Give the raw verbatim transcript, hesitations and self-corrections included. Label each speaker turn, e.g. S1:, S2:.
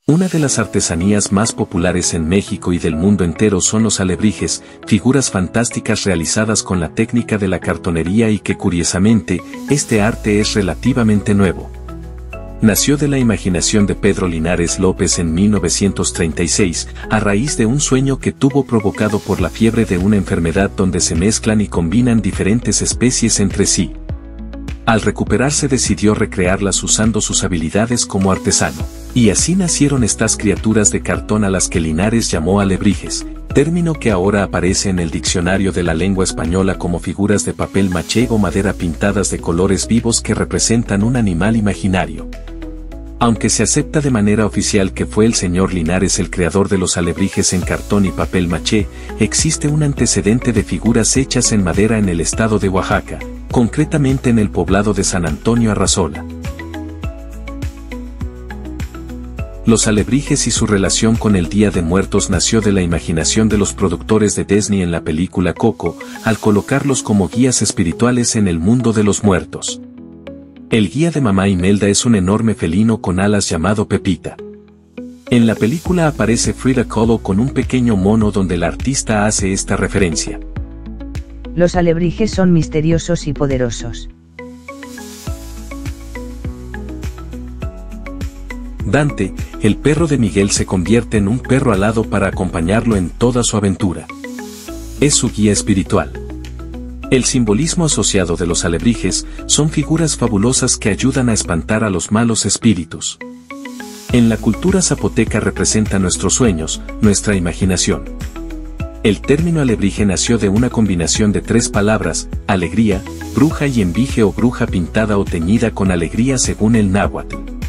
S1: Una de las artesanías más populares en México y del mundo entero son los alebrijes, figuras fantásticas realizadas con la técnica de la cartonería y que curiosamente, este arte es relativamente nuevo. Nació de la imaginación de Pedro Linares López en mil novecientos treinta y seis, a raíz de un sueño que tuvo provocado por la fiebre de una enfermedad donde se mezclan y combinan diferentes especies entre sí. Al recuperarse decidió recrearlas usando sus habilidades como artesano. Y así nacieron estas criaturas de cartón a las que Linares llamó alebrijes, término que ahora aparece en el diccionario de la lengua española como figuras de papel maché o madera pintadas de colores vivos que representan un animal imaginario. Aunque se acepta de manera oficial que fue el señor Linares el creador de los alebrijes en cartón y papel maché, existe un antecedente de figuras hechas en madera en el estado de Oaxaca, concretamente en el poblado de San Antonio Arrazola. Los alebrijes y su relación con el Día de Muertos nació de la imaginación de los productores de Disney en la película Coco, al colocarlos como guías espirituales en el mundo de los muertos. El guía de Mamá Imelda es un enorme felino con alas llamado Pepita. En la película aparece Frida Kahlo con un pequeño mono donde el artista hace esta referencia.
S2: Los alebrijes son misteriosos y poderosos.
S1: Dante, el perro de Miguel, se convierte en un perro alado para acompañarlo en toda su aventura. Es su guía espiritual. El simbolismo asociado de los alebrijes son figuras fabulosas que ayudan a espantar a los malos espíritus. En la cultura zapoteca representa nuestros sueños, nuestra imaginación. El término alebrije nació de una combinación de tres palabras, alegría, bruja y envige o bruja pintada o teñida con alegría según el náhuatl.